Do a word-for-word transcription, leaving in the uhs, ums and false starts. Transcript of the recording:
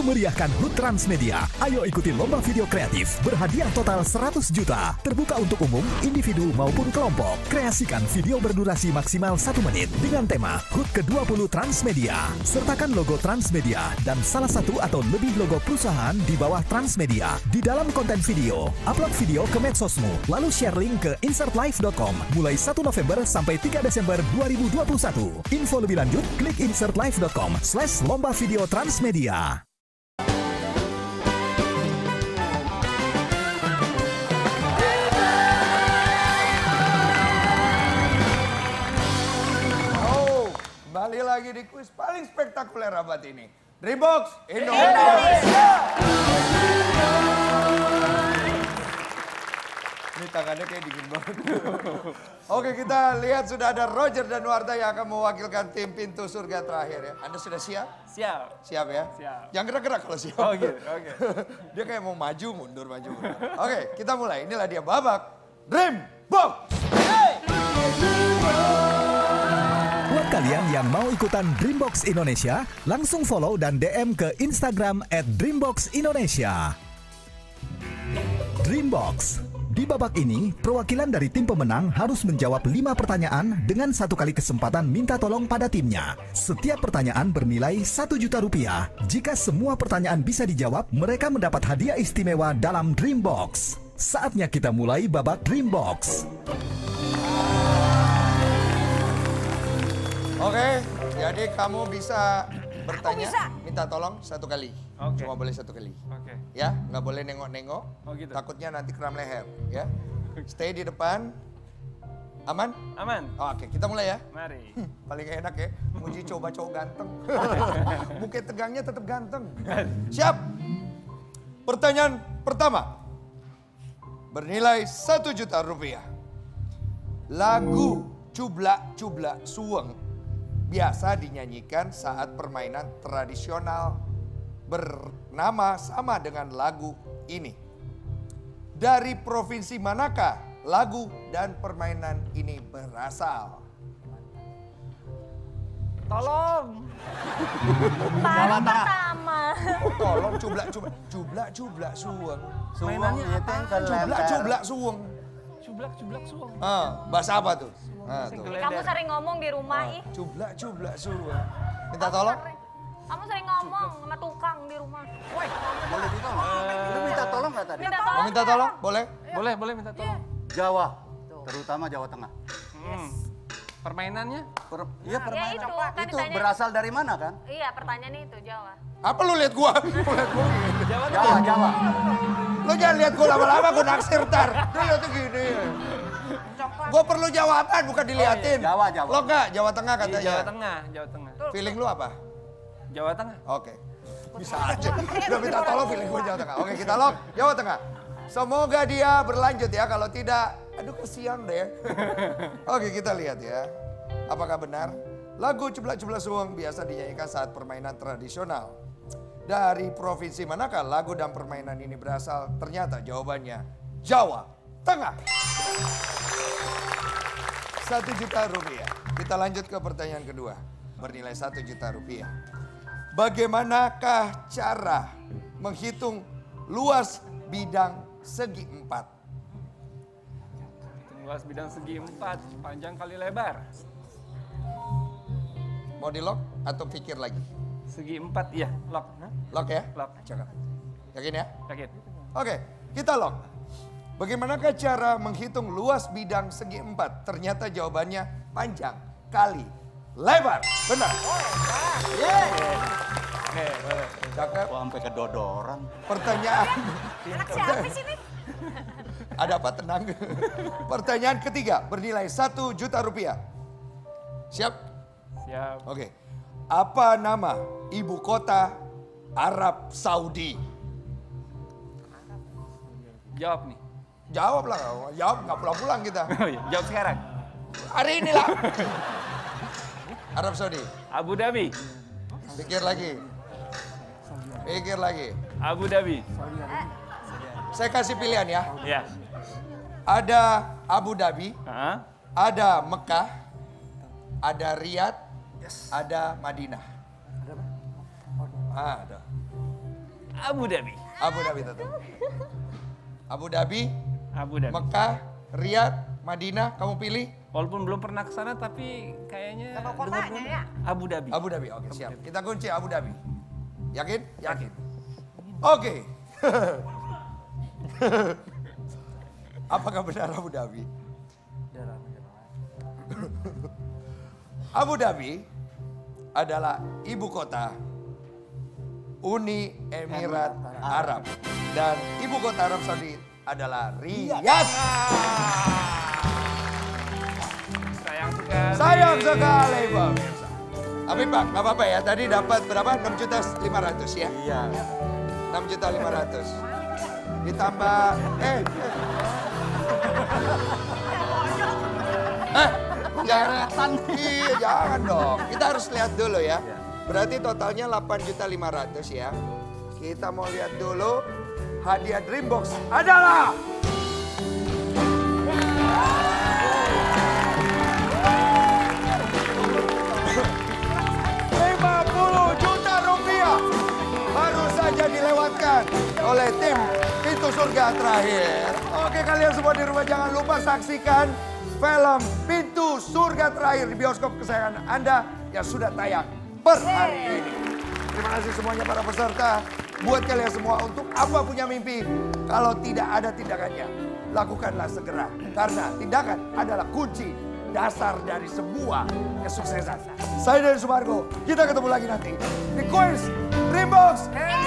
memeriahkan H U T Transmedia. Ayo ikuti lomba video kreatif berhadiah total seratus juta. Terbuka untuk umum, individu maupun kelompok. Kreasikan video berdurasi maksimal satu menit dengan tema H U T ke dua puluh Transmedia. Sertakan logo Transmedia dan salah satu atau lebih logo perusahaan di bawah Transmedia di dalam konten video. Upload video ke medsosmu, lalu share link ke insert live dot com mulai satu November sampai tiga Desember dua ribu dua puluh satu. Info lebih lanjut klik insert live dot com slash lomba video Transmedia. Oh, kembali lagi di kuis paling spektakuler abad ini. Dreambox Indonesia. Ini tangannya kayak dingin banget. Oke, kita lihat sudah ada Roger dan Warta yang akan mewakilkan tim pintu surga terakhir ya. Anda sudah siap? Siap. Siap ya? Siap. Jangan gerak-gerak kalau siap. Oh gitu, oke. Dia kayak mau maju, mundur, maju, mundur. Oke, kita mulai. Inilah dia babak Dreambox. Hey! Buat kalian yang mau ikutan Dreambox Indonesia, langsung follow dan D M ke Instagram at dreambox indonesia. Dreambox. Di babak ini, perwakilan dari tim pemenang harus menjawab lima pertanyaan dengan satu kali kesempatan minta tolong pada timnya. Setiap pertanyaan bernilai satu juta rupiah. Jika semua pertanyaan bisa dijawab, mereka mendapat hadiah istimewa dalam Dreambox. Saatnya kita mulai babak Dreambox. Oke, jadi kamu bisa bertanya, bisa. minta tolong satu kali. Oke. Cuma boleh satu kali. Oke. Ya, nggak boleh nengok-nengok. Oh gitu. Takutnya nanti kram leher, ya. Stay di depan. Aman? Aman. Oh, Oke, kita mulai ya. Mari. Paling enak ya, muji coba cowok ganteng. Bukit tegangnya tetap ganteng. Siap. Pertanyaan pertama. Bernilai satu juta rupiah. Lagu Cublak-Cublak Suweng biasa dinyanyikan saat permainan tradisional bernama sama dengan lagu ini. Dari provinsi manakah lagu dan permainan ini berasal? Tolong. Paling pertama. Oh, tolong cublak-cublak, cublak-cublak suweng. Mainannya apa? Cublak-cublak suweng. Cublak-cublak suweng. Ah, bahasa apa tuh? Ah, tuh. Kamu sering ngomong di rumah ih. Cublak-cublak suweng. Minta Kamu tolong? sering- Kamu sering ngomong sama tukang di rumah. Woi, Boleh ditolong? Lu minta tolong nggak tadi? minta Mau tolong. minta tolong? Boleh? Boleh, boleh minta tolong. Jawa, terutama Jawa Tengah. Hmm. Permainannya? Per- iya Ya permainan. itu, kan Itu ditanya. berasal dari mana kan? Iya, pertanyaannya itu Jawa. Apa lu lihat gua? Lu lihat gua gini. Jawa Jawa, Jawa. Lu jangan lihat gua lama-lama, gua naksir ntar. Lu lihatnya gini. Gua perlu jawaban, bukan diliatin. Jawa, Jawa. Lo enggak, Jawa Tengah Di katanya. Jawa Tengah, Jawa Tengah. Feeling lu apa? Jawa Tengah. Oke. Bisa aja. Udah minta tolong feeling gua Jawa Tengah. Oke, kita lock Jawa Tengah. Semoga dia berlanjut ya. Kalau tidak, aduh kesian deh. Oke, kita lihat ya. Apakah benar? Lagu Cublak-Cublak Suweng biasa dinyanyikan saat permainan tradisional. Dari provinsi manakah lagu dan permainan ini berasal? Ternyata jawabannya Jawa Tengah. Satu juta rupiah. Kita lanjut ke pertanyaan kedua. Bernilai satu juta rupiah. Bagaimanakah cara menghitung luas bidang segi empat? Luas bidang segi empat, panjang kali lebar. Mau di lock atau pikir lagi? Segi empat, iya. Lock. Hah? Lock ya? Lock. Cakap. Yakin ya? Yakin? Oke, kita lock. Bagaimanakah cara menghitung luas bidang segi empat? Ternyata jawabannya panjang kali lebar. Benar. Oke, boleh. Cakep. Wah, sampai kedodoran. Pertanyaan. Anak siapa sih ini? Ada apa? Tenang. Pertanyaan ketiga bernilai satu juta rupiah. Siap? Siap. Oke. Apa nama ibu kota Arab Saudi? Jawab nih. Jawab lah. Jawab nggak pulang-pulang kita. Oh iya, jawab sekarang. Hari ini lah. Arab Saudi. Abu Dhabi. Pikir lagi. Pikir lagi. Abu Dhabi. Saya kasih pilihan ya. Ya. Ada Abu Dhabi, Heeh. ada Mekah, ada Riyadh, ada Madinah. Ah, ada. Abu Dhabi. Abu Dhabi tetap. Abu Dhabi, Abu Dhabi. Mekah, Riyadh, Madinah, kamu pilih? Walaupun belum pernah ke sana tapi kayaknya Nama kotanya dengar-dengar ya? Abu Dhabi. Abu Dhabi, oke siap. Kita kunci Abu Dhabi. Yakin? Yakin. Oke. Apakah benar Abu Dhabi? Abu Dhabi adalah ibu kota Uni Emirat Arab. Dan ibu kota Arab Saudi adalah Riyadh. Sayang sekali. Sayang sekali pemirsa. Tapi Pak, nggak apa-apa ya. Tadi dapat berapa? enam juta lima ratus ya? Iya. enam juta lima ratus. Ditambah, eh. Eh, jangan. Iya, jangan dong. Kita harus lihat dulu ya. Berarti totalnya delapan juta lima ratus ya. Kita mau lihat dulu. Hadiah Dreambox adalah... lima puluh juta rupiah. Baru saja dilewatkan oleh tim Pintu Surga Terakhir. Oke, kalian semua di rumah jangan lupa saksikan film Pintu Surga Terakhir di bioskop kesayangan Anda yang sudah tayang per hari ini. Terima kasih semuanya para peserta. Buat kalian semua, untuk apa punya mimpi? Kalau tidak ada tindakannya, lakukanlah segera. Karena tindakan adalah kunci dasar dari sebuah kesuksesan. Saya dari Sumargo, kita ketemu lagi nanti di Queens Dreambox.